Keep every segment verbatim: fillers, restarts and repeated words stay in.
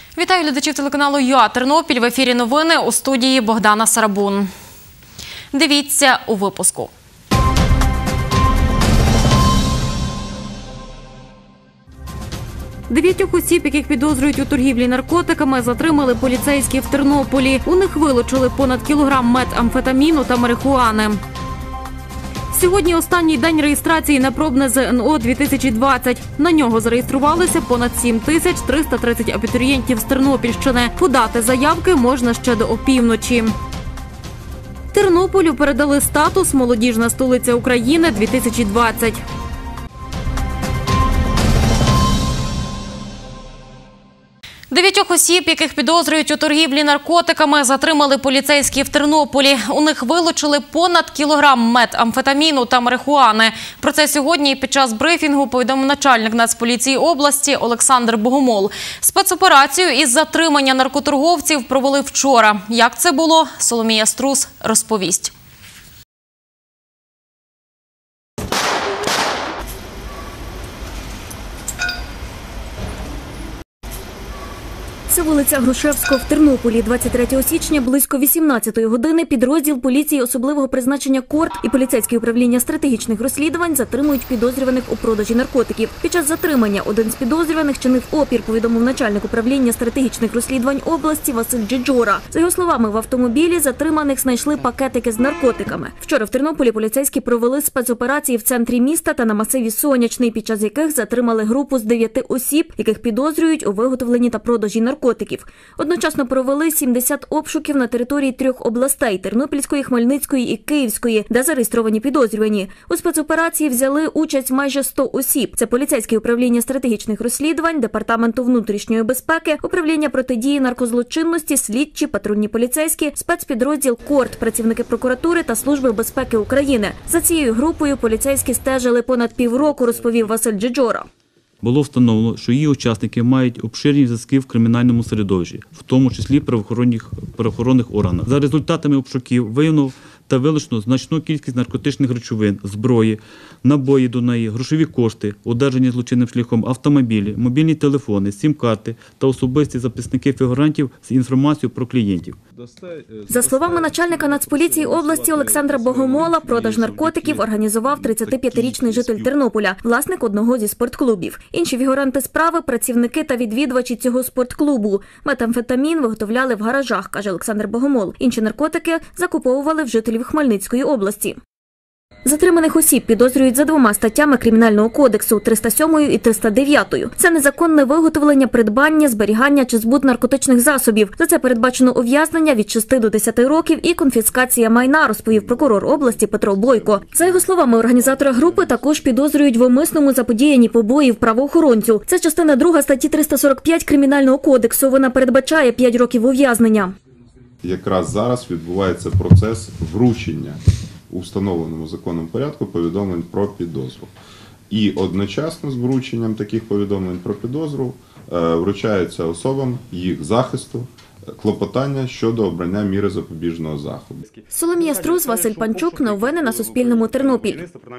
Вітаю глядачів телеканалу ЮА Тернопіль. В ефірі новини, у студії Богдана Сарабун. Дивіться у випуску. Дев'ятьох осіб, яких підозрюють у торгівлі наркотиками, затримали поліцейські в Тернополі. У них вилучили понад кілограм метамфетаміну та марихуани. Сьогодні останній день реєстрації на пробне ЗНО дві тисячі двадцять. На нього зареєструвалися понад сім тисяч триста тридцять абітурієнтів з Тернопільщини. Подати заявки можна ще до опівночі. Тернополю передали статус «Молодіжна столиця України дві тисячі двадцять». Дев'ятьох осіб, яких підозрюють у торгівлі наркотиками, затримали поліцейські в Тернополі. У них вилучили понад кілограм метамфетаміну та марихуани. Про це сьогодні під час брифінгу повідомив начальник Нацполіції області Олександр Богомол. Спецоперацію із затримання наркоторговців провели вчора. Як це було, Соломія Струс розповість. Це вулиця Грушевського в Тернополі. двадцять третього січня близько вісімнадцятої години підрозділ поліції особливого призначення «Корт» і поліцейське управління стратегічних розслідувань затримують підозрюваних у продажі наркотиків. Під час затримання один з підозрюваних чинив опір, повідомив начальник управління стратегічних розслідувань області Василь Джиджора. За його словами, в автомобілі затриманих знайшли пакетики з наркотиками. Вчора в Тернополі поліцейські провели спецоперації в центрі міста та на масиві Сонячний, під час яких затримали групу з дев'яти осіб, яких підозрюють у виготовленні та продажі наркотиків. наркотиків. Одночасно провели сімдесят обшуків на території трьох областей – Тернопільської, Хмельницької і Київської, де зареєстровані підозрювані. У спецоперації взяли участь майже сто осіб. Це поліцейське управління стратегічних розслідувань, Департаменту внутрішньої безпеки, управління протидії наркозлочинності, слідчі, патрульні поліцейські, спецпідрозділ «Корт», працівники прокуратури та Служби безпеки України. За цією групою поліцейські стежили понад півроку, розповів Василь Джиджора. Було встановлено, що її учасники мають обширні зв'язки в кримінальному середовищі, в тому числі правоохоронних, правоохоронних органах. За результатами обшуків виявлено та вилучено значну кількість наркотичних речовин, зброї, набої до неї, грошові кошти, одержані злочинним шляхом автомобілі, мобільні телефони, сім-карти та особисті записники фігурантів з інформацією про клієнтів. За словами начальника Нацполіції області Олександра Богомола, продаж наркотиків організував тридцятип'ятирічний житель Тернополя, власник одного зі спортклубів. Інші фігуранти справи – працівники та відвідувачі цього спортклубу. Метамфетамін виготовляли в гаражах, каже Олександр Богомол. Інші наркотики закуповували в жителів Хмельницької області. Затриманих осіб підозрюють за двома статтями Кримінального кодексу – триста сьомою і триста дев'ятою. Це незаконне виготовлення, придбання, зберігання чи збут наркотичних засобів. За це передбачено ув'язнення від шести до десяти років і конфіскація майна, розповів прокурор області Петро Бойко. За його словами, організатора групи також підозрюють в умисному заподіянні побоїв правоохоронцю. Це частина друга статті триста сорок п'ять Кримінального кодексу. Вона передбачає п'ять років ув'язнення. Якраз зараз відбувається процес вручення у встановленому законом порядку повідомлень про підозру. І одночасно з врученням таких повідомлень про підозру вручається особам їх захисту клопотання щодо обрання міри запобіжного заходу. Соломія Струс, Василь Панчук. Новини на Суспільному. Тернопіль.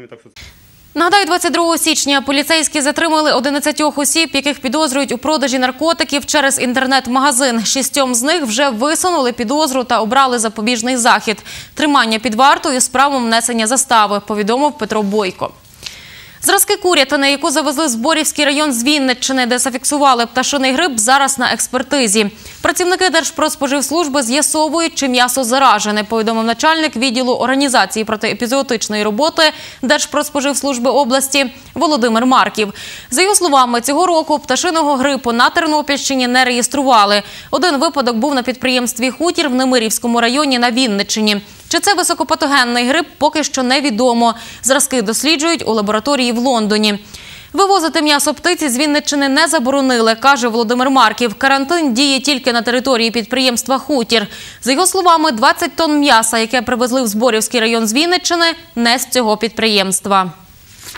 Нагадаю, двадцять другого січня поліцейські затримали одинадцятьох осіб, яких підозрюють у продажі наркотиків через інтернет-магазин. Шістьом з них вже висунули підозру та обрали запобіжний захід. Тримання під вартою з правом внесення застави, повідомив Петро Бойко. Зразки курятини, яку завезли в Зборівський район з Вінниччини, де зафіксували пташиний грип, зараз на експертизі. Працівники Держпродспоживслужби з'ясовують, чи м'ясо заражене, повідомив начальник відділу організації протиепізоотичної роботи Держпродспоживслужби області Володимир Марків. За його словами, цього року пташиного грипу на Тернопільщині не реєстрували. Один випадок був на підприємстві «Хутір» в Немирівському районі на Вінниччині. Чи це високопатогенний грип, поки що невідомо. Зразки досліджують у лабораторії в Лондоні. Вивозити м'ясо птиці з Вінниччини не заборонили, каже Володимир Марків. Карантин діє тільки на території підприємства «Хутір». За його словами, двадцять тонн м'яса, яке привезли в Зборівський район з Вінниччини, не з цього підприємства.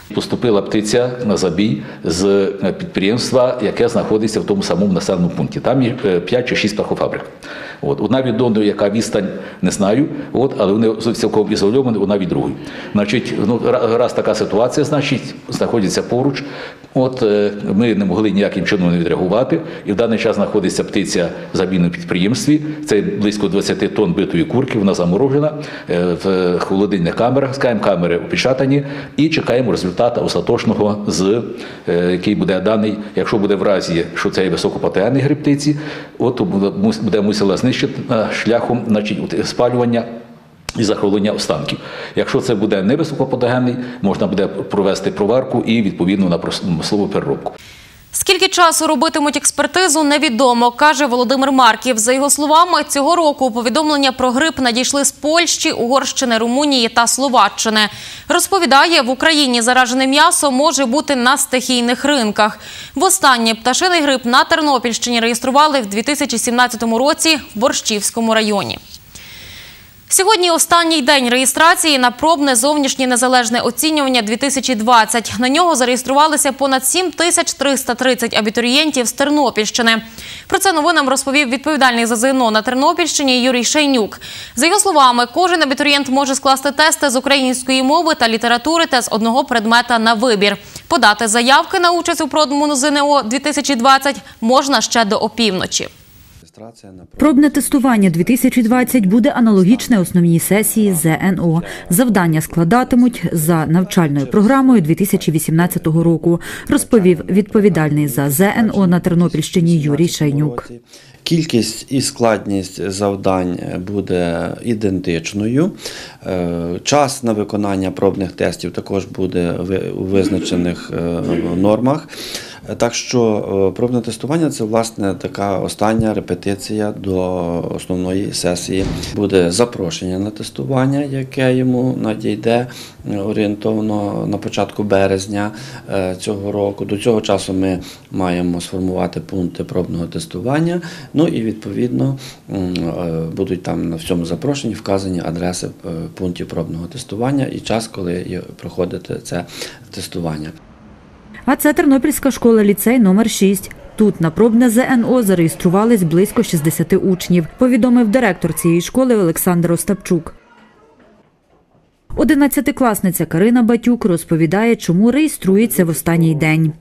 Поступила птиця на забій з підприємства, яке знаходиться в тому самому населеному пункті. Там є п'ять чи шість птахофабрик. От. Одна від одної, яка відстань, не знаю, от, але вони цілком ізольовані одна від другої. Значить, ну, раз така ситуація, значить, знаходяться поруч. От, ми не могли ніяким чином не відреагувати. І в даний час знаходиться птиця в забійному підприємстві. Це близько двадцять тонн битої курки, вона заморожена в холодильних камерах, скажімо, камери опечатані. І чекаємо результату остаточного, з, який буде даний, якщо буде в разі, що це є високопатогенний грип птиці, от буде мусила знищити шляхом, значить, спалювання і захоронення останків. Якщо це буде невисокопатогенний, можна буде провести проварку і, відповідно, на промислову переробку. Скільки часу робитимуть експертизу, невідомо, каже Володимир Марків. За його словами, цього року повідомлення про грип надійшли з Польщі, Угорщини, Румунії та Словаччини. Розповідає, в Україні заражене м'ясо може бути на стихійних ринках. Востаннє пташиний грип на Тернопільщині реєстрували в дві тисячі сімнадцятому році в Борщівському районі. Сьогодні останній день реєстрації на пробне зовнішнє незалежне оцінювання дві тисячі двадцять. На нього зареєструвалися понад сім тисяч триста тридцять абітурієнтів з Тернопільщини. Про це новинам розповів відповідальний за ЗНО на Тернопільщині Юрій Шейнюк. За його словами, кожен абітурієнт може скласти тести з української мови та літератури та з одного предмета на вибір. Подати заявки на участь у пробному ЗНО дві тисячі двадцять можна ще до опівночі. Пробне тестування дві тисячі двадцять буде аналогічне основній сесії ЗНО. Завдання складатимуть за навчальною програмою дві тисячі вісімнадцятого року, розповів відповідальний за ЗНО на Тернопільщині Юрій Шейнюк. Кількість і складність завдань буде ідентичною. Час на виконання пробних тестів також буде у визначених нормах. Так що пробне тестування – це, власне, така остання репетиція до основної сесії. Буде запрошення на тестування, яке йому надійде орієнтовно на початку березня цього року. До цього часу ми маємо сформувати пункти пробного тестування. Ну і, відповідно, будуть там в цьому запрошенні вказані адреси пунктів пробного тестування і час, коли проходите це тестування. А це Тернопільська школа-ліцей номер шість. Тут на пробне ЗНО зареєструвались близько шістдесят учнів, повідомив директор цієї школи Олександр Остапчук. Одинадцятикласниця Карина Батюк розповідає, чому реєструється в останній день.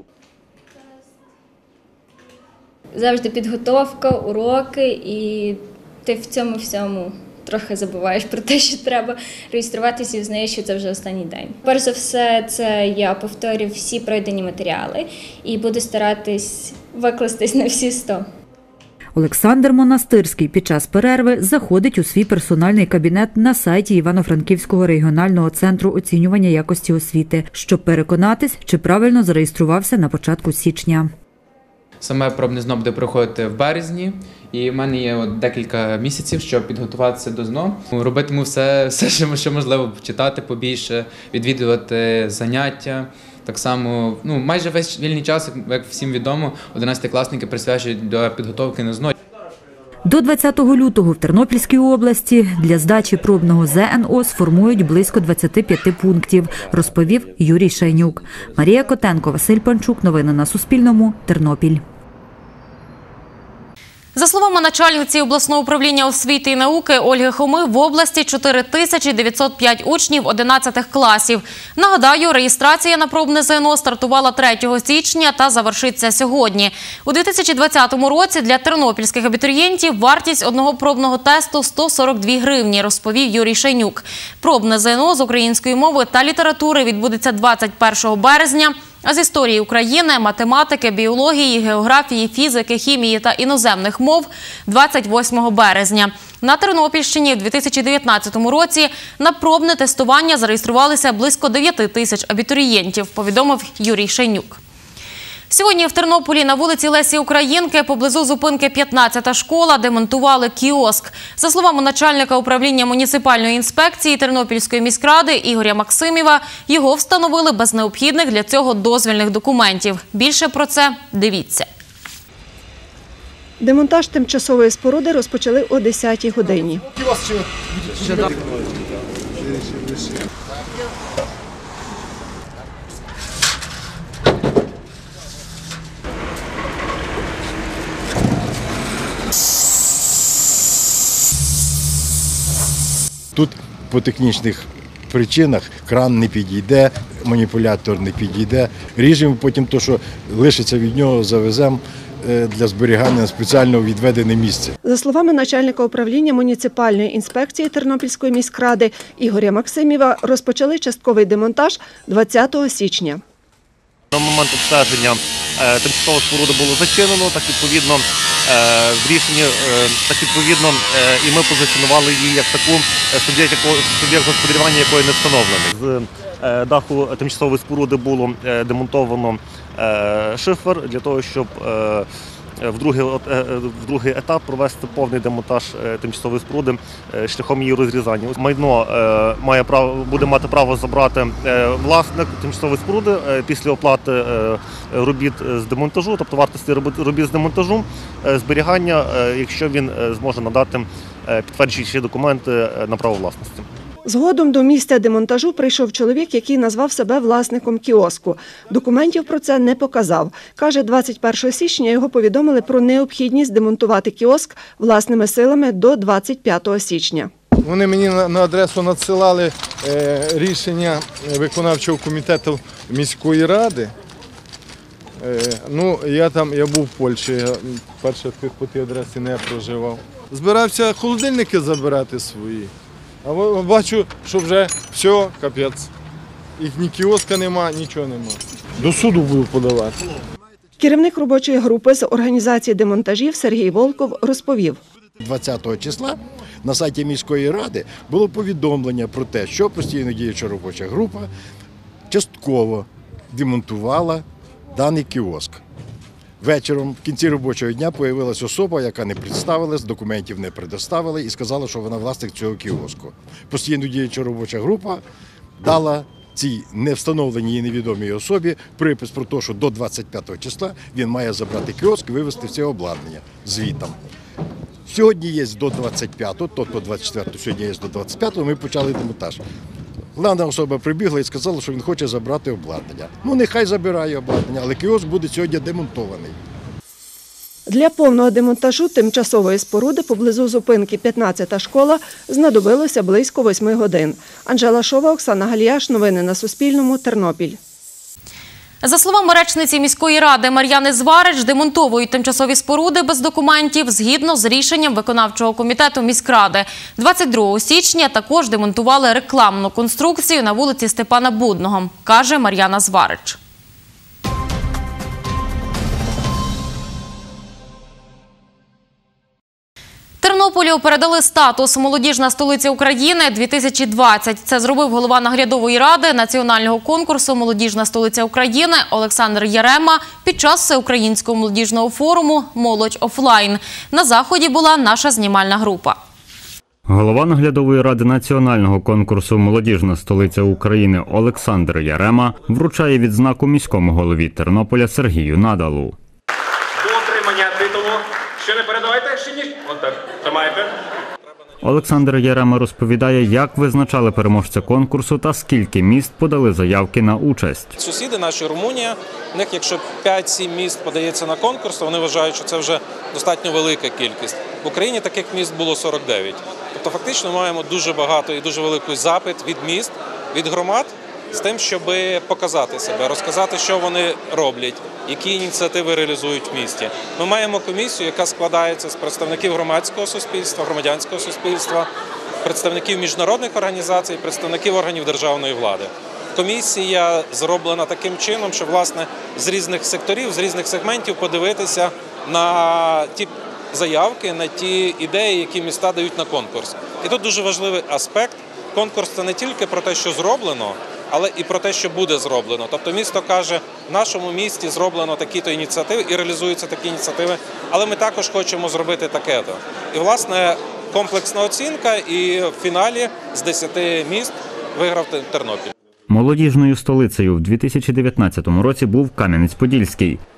Завжди підготовка, уроки, і ти в цьому всьому трохи забуваєш про те, що треба реєструватися і знаєш, що це вже останній день. Перш за все, це я повторю всі пройдені матеріали і буду старатись викластись на всі сто. Олександр Монастирський під час перерви заходить у свій персональний кабінет на сайті Івано-Франківського регіонального центру оцінювання якості освіти, щоб переконатись, чи правильно зареєструвався на початку січня. Саме пробне ЗНО буде проходити в березні, і в мене є от декілька місяців, щоб підготуватися до ЗНО. Робитиму все, все, що можливо, читати побільше, відвідувати заняття. Так само, ну, майже весь вільний час, як всім відомо, одинадцятикласники присвячують до підготовки на ЗНО. До двадцятого лютого в Тернопільській області для здачі пробного ЗНО сформують близько двадцяти п'яти пунктів, розповів Юрій Шейнюк. Марія Котенко, Василь Панчук. Новини на Суспільному. Тернопіль. За словами начальниці обласного управління освіти і науки Ольги Хоми, в області чотири тисячі дев'ятсот п'ять учнів одинадцятих класів. Нагадаю, реєстрація на пробне ЗНО стартувала третього січня та завершиться сьогодні. У дві тисячі двадцятому році для тернопільських абітурієнтів вартість одного пробного тесту – сто сорок дві гривні, розповів Юрій Шейнюк. Пробне ЗНО з української мови та літератури відбудеться двадцять першого березня. А з історії України, математики, біології, географії, фізики, хімії та іноземних мов – двадцять восьмого березня. На Тернопільщині в дві тисячі дев'ятнадцятому році на пробне тестування зареєструвалися близько дев'яти тисяч абітурієнтів, повідомив Юрій Шейнюк. Сьогодні в Тернополі на вулиці Лесі Українки поблизу зупинки п'ятнадцята школа демонтували кіоск. За словами начальника управління муніципальної інспекції Тернопільської міськради Ігоря Максимєва, його встановили без необхідних для цього дозвільних документів. Більше про це дивіться. Демонтаж тимчасової споруди розпочали о десятій годині. Тут по технічних причинах кран не підійде, маніпулятор не підійде. Ріжемо потім те, що лишиться від нього, завеземо для зберігання на спеціально відведене місце. За словами начальника управління муніципальної інспекції Тернопільської міськради Ігоря Максимєва, розпочали частковий демонтаж двадцятого січня. На момент обстеження тимчасову споруду було зачинено, так відповідно в рішенні, так відповідно і ми позиціонували її як таку суб'єкт господарювання, якої не встановлений. З даху тимчасової споруди було демонтовано шифер для того, щоб в другий, в другий етап провести повний демонтаж тимчасової споруди шляхом її розрізання. Майно має право, буде мати право забрати власник тимчасової споруди після оплати робіт з демонтажу, тобто вартості робіт з демонтажу, зберігання, якщо він зможе надати підтверджуючі документи на право власності. Згодом до місця демонтажу прийшов чоловік, який назвав себе власником кіоску. Документів про це не показав. Каже, двадцять першого січня його повідомили про необхідність демонтувати кіоск власними силами до двадцять п'ятого січня. Вони мені на адресу надсилали рішення виконавчого комітету міської ради. Ну, я там, я був в Польщі, я перше по тій адресі не проживав. Збирався холодильники забирати свої. А бачу, що вже все, капець. Їх ні кіоска нема, нічого нема. До суду буду подавати. Керівник робочої групи з організації демонтажів Сергій Волков розповів. двадцятого числа на сайті міської ради було повідомлення про те, що постійно діюча робоча група частково демонтувала даний кіоск. Вечором, в кінці робочого дня, з'явилася особа, яка не представилась, документів не предоставила і сказала, що вона власник цього кіоску. Постійно діюча робоча група дала цій невстановленій і невідомій особі припис про те, що до двадцять п'ятого числа він має забрати кіоск і вивезти все обладнання звітом. Сьогодні є до двадцять п'ятого, тобто двадцять четвертого, сьогодні є до двадцять п'ятого, ми почали демонтаж. Главна особа прибігла і сказала, що він хоче забрати обладнання. Ну, нехай забирає обладнання, але кіоск буде сьогодні демонтований. Для повного демонтажу тимчасової споруди поблизу зупинки п'ятнадцята школа знадобилося близько восьми годин. Анжела Шова, Оксана Галіяш. Новини на Суспільному. Тернопіль. За словами речниці міської ради Мар'яни Зварич, демонтовують тимчасові споруди без документів згідно з рішенням виконавчого комітету міськради. двадцять другого січня також демонтували рекламну конструкцію на вулиці Степана Будного, каже Мар'яна Зварич. Тернополю передали статус «Молодіжна столиця України дві тисячі двадцять». Це зробив голова наглядової ради національного конкурсу «Молодіжна столиця України» Олександр Ярема під час всеукраїнського молодіжного форуму «Молодь офлайн». На заході була наша знімальна група. Голова наглядової ради національного конкурсу «Молодіжна столиця України» Олександр Ярема вручає відзнаку міському голові Тернополя Сергію Надалу. До отримання титулу ще не передавайте, ще ні. Отак, тримайте. Олександр Ярема розповідає, як визначали переможця конкурсу та скільки міст подали заявки на участь. Сусіди наші, Румунія, в них якщо п'ять-сім міст подається на конкурс, то вони вважають, що це вже достатньо велика кількість. В Україні таких міст було сорок дев'ять. Тобто фактично маємо дуже багато і дуже великий запит від міст, від громад з тим, щоб показати себе, розказати, що вони роблять, які ініціативи реалізують в місті. Ми маємо комісію, яка складається з представників громадського суспільства, громадянського суспільства, представників міжнародних організацій, представників органів державної влади. Комісія зроблена таким чином, що, власне, з різних секторів, з різних сегментів подивитися на ті заявки, на ті ідеї, які міста дають на конкурс. І тут дуже важливий аспект. Конкурс – це не тільки про те, що зроблено, але і про те, що буде зроблено. Тобто місто каже, в нашому місті зроблено такі-то ініціативи і реалізуються такі ініціативи, але ми також хочемо зробити таке-то. І, власне, комплексна оцінка, і в фіналі з десяти міст виграв Тернопіль. Молодіжною столицею в дві тисячі дев'ятнадцятому році був Кам'янець-Подільський.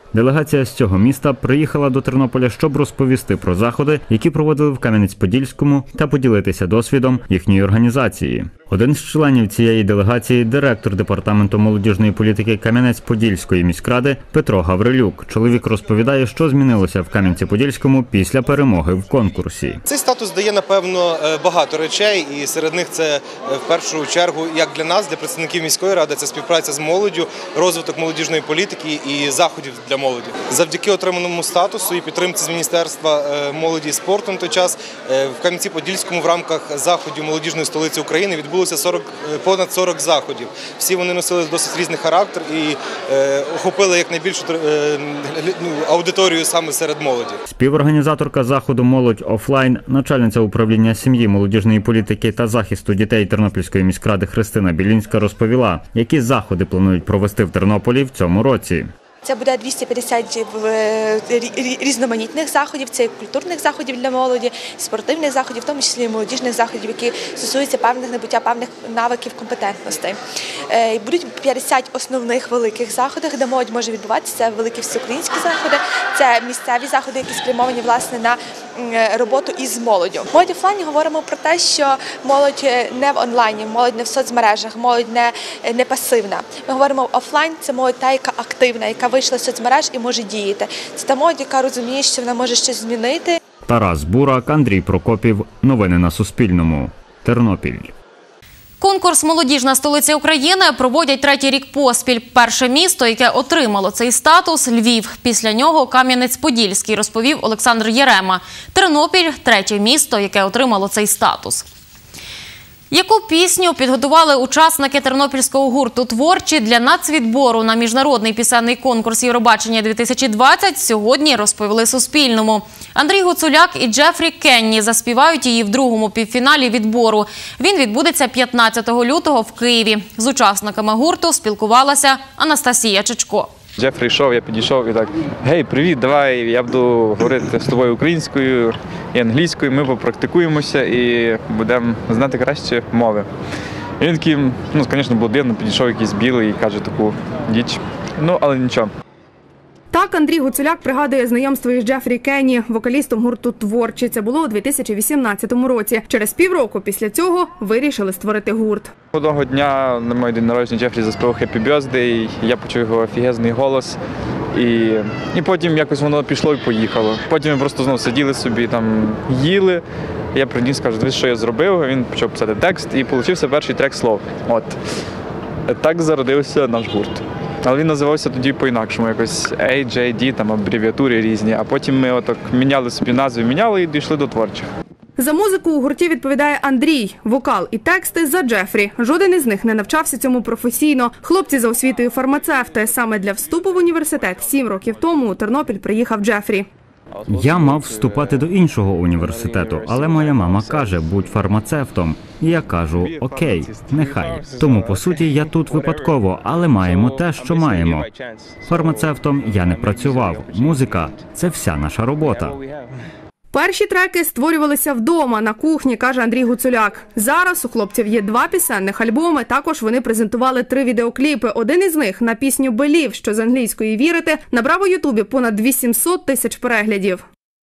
Делегація з цього міста приїхала до Тернополя, щоб розповісти про заходи, які проводили в Кам'янець-Подільському, та поділитися досвідом їхньої організації. Один з членів цієї делегації – директор департаменту молодіжної політики Кам'янець-Подільської міськради Петро Гаврилюк. Чоловік розповідає, що змінилося в Кам'янці-Подільському після перемоги в конкурсі. Цей статус дає, напевно, багато речей, і серед них це в першу чергу, як для нас, для представників міської ради, це співпраця з молоддю, розвиток молодіжної політики і заходів для молоді. Завдяки отриманому статусу і підтримці з Міністерства молоді і спорту на той час в Кам'янці-Подільському в рамках заходів молодіжної столиці України відбулося сорок, понад сорок заходів. Всі вони носили досить різний характер і е, охопили якнайбільшу е, аудиторію саме серед молоді. Співорганізаторка заходу «Молодь офлайн», начальниця управління сім'ї, молодіжної політики та захисту дітей Тернопільської міськради Христина Білінська розповіла, які заходи планують провести в Тернополі в цьому році. Це буде двісті п'ятдесят різноманітних заходів, це культурних заходів для молоді, спортивних заходів, в тому числі і молодіжних заходів, які стосуються певних набуття, певних навиків, компетентностей. Будуть п'ятдесят основних великих заходів, де молодь може відбуватися. Це великі всеукраїнські заходи, це місцеві заходи, які спрямовані, власне, на роботу із молоддю. В молоді офлайні говоримо про те, що молодь не в онлайні, молодь не в соцмережах, молодь не, не пасивна. Ми говоримо офлайн, це молодь та, яка активна, яка вийшла з соцмереж і може діяти. Це та молодь, яка розуміє, що вона може щось змінити. Тарас Бурак, Андрій Прокопів. Новини на Суспільному. Тернопіль. Конкурс «Молодіжна столиця України» проводять третій рік поспіль. Перше місто, яке отримало цей статус – Львів. Після нього Кам'янець-Подільський, розповів Олександр Ярема. Тернопіль – третє місто, яке отримало цей статус. Яку пісню підготували учасники тернопільського гурту «Творчі» для нацвідбору на міжнародний пісенний конкурс «Євробачення-дві тисячі двадцять» сьогодні розповіли Суспільному. Андрій Гуцуляк і Джефрі Кенні заспівають її в другому півфіналі відбору. Він відбудеться п'ятнадцятого лютого в Києві. З учасниками гурту спілкувалася Анастасія Чичко. Джефрі йшов, я підійшов і так: «Гей, привіт, давай, я буду говорити з тобою українською і англійською, ми попрактикуємося і будемо знати краще мови». І він такий, ну, звісно, було дивно, підійшов якийсь білий і каже таку діч, ну, але нічого. Так Андрій Гуцуляк пригадує знайомство із Джефрі Кенні, вокалістом гурту «Творчі». Це було у дві тисячі вісімнадцятому році. Через півроку після цього вирішили створити гурт. Одного дня на мій день народження Джефрі заспівав «Happy Birthday», я почув його офігезний голос. І, і потім якось воно пішло і поїхало. Потім ми просто знову сиділи собі, там, їли. Я приніс, кажу, дивись, що я зробив. Він почав писати текст і вийшов перший трек слов. От. Так зародився наш гурт. Але він називався тоді по-інакшому, якось ей джей ді, там абревіатури різні. А потім ми отак міняли собі назви, міняли і дійшли до творчих. За музику у гурті відповідає Андрій. Вокал і тексти за Джефрі. Жоден із них не навчався цьому професійно. Хлопці за освітою фармацевти. Саме для вступу в університет сім років тому у Тернопіль приїхав Джефрі. Я мав вступати до іншого університету, але моя мама каже, будь фармацевтом. І я кажу, окей, нехай. Тому, по суті, я тут випадково, але маємо те, що маємо. Фармацевтом я не працював. Музика – це вся наша робота. Перші треки створювалися вдома, на кухні, каже Андрій Гуцуляк. Зараз у хлопців є два пісенних альбоми, також вони презентували три відеокліпи. Один із них на пісню «Белів», що з англійської «Вірити», набрав у Ютубі понад вісімсот тисяч переглядів.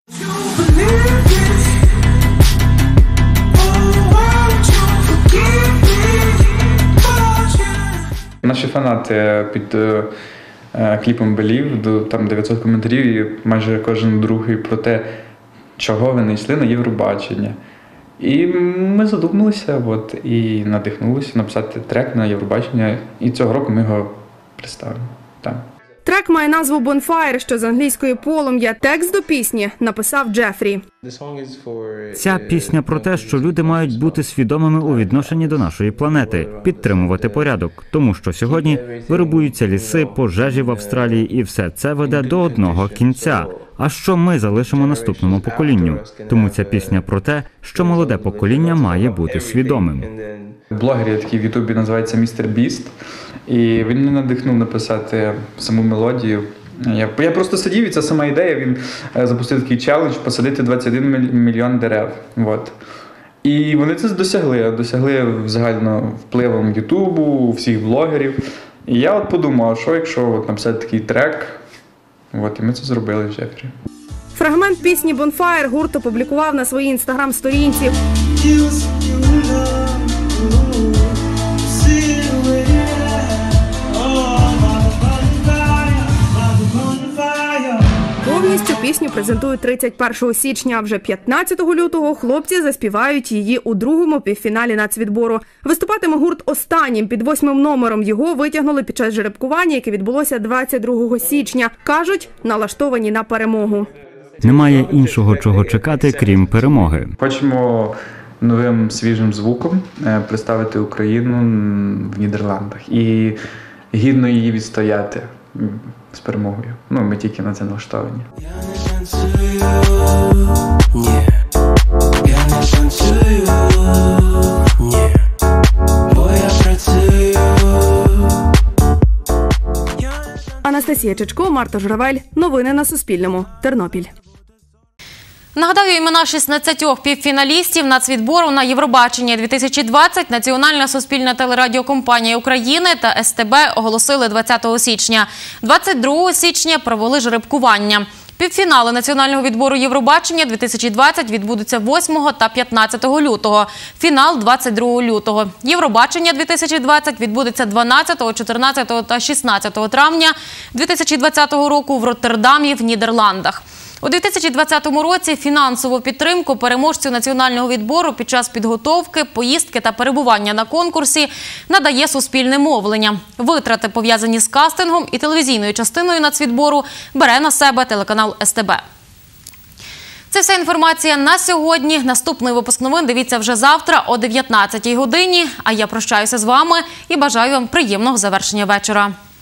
Наші фанати під е, кліпом «Белів», там дев'ятсот коментарів, і майже кожен другий про те, чого вони йшли на Євробачення. І ми задумалися от, і надихнулися написати трек на Євробачення, і цього року ми його представимо. Так. Трек має назву «Bonfire», що з англійської «полум'я». Текст до пісні написав Джефрі. Ця пісня про те, що люди мають бути свідомими у відношенні до нашої планети, підтримувати порядок, тому що сьогодні вирубуються ліси, пожежі в Австралії, і все це веде до одного кінця. А що ми залишимо наступному поколінню? Тому ця пісня про те, що молоде покоління має бути свідомим. Блогер є такий в Ютубі, називається містер Біст, і він мене надихнув написати саму мелодію. Я, я просто сидів, і ця сама ідея, він запустив такий челендж – посадити двадцять один мільйон дерев. От. І вони це досягли, досягли загально впливом Ютубу, всіх блогерів. І я от подумав, що якщо от написати такий трек, От, і ми це зробили в Джефрі. Фрагмент пісні «Bonfire» гурт опублікував на своїй інстаграм-сторінці. Повністю пісню презентують тридцять першого січня. Вже п'ятнадцятого лютого хлопці заспівають її у другому півфіналі нацвідбору. Виступатиме гурт останнім. Під восьмим номером його витягнули під час жеребкування, яке відбулося двадцять другого січня. Кажуть, налаштовані на перемогу. Немає іншого, чого чекати, крім перемоги. Хочемо новим свіжим звуком представити Україну в Нідерландах і гідно її відстояти з перемогою. Ну, ми тільки на це налаштовані. Анастасія Чечко, Марта Журавель. Новини на Суспільному. Тернопіль. Нагадаю, імена шістнадцятьох півфіналістів нацвідбору на Євробачення дві тисячі двадцять Національна суспільна телерадіокомпанія України та ес те бе оголосили двадцятого січня. двадцять другого січня провели жеребкування. Півфінали національного відбору Євробачення дві тисячі двадцять відбудуться восьмого та п'ятнадцятого лютого. Фінал двадцять другого лютого. Євробачення дві тисячі двадцять відбудеться дванадцятого, чотирнадцятого та шістнадцятого травня дві тисячі двадцятого року в Роттердамі в Нідерландах. У дві тисячі двадцятому році фінансову підтримку переможцю національного відбору під час підготовки, поїздки та перебування на конкурсі надає суспільне мовлення. Витрати, пов'язані з кастингом і телевізійною частиною нацвідбору, бере на себе телеканал ес те бе. Це вся інформація на сьогодні. Наступний випуск новин дивіться вже завтра о дев'ятнадцятій годині. А я прощаюся з вами і бажаю вам приємного завершення вечора.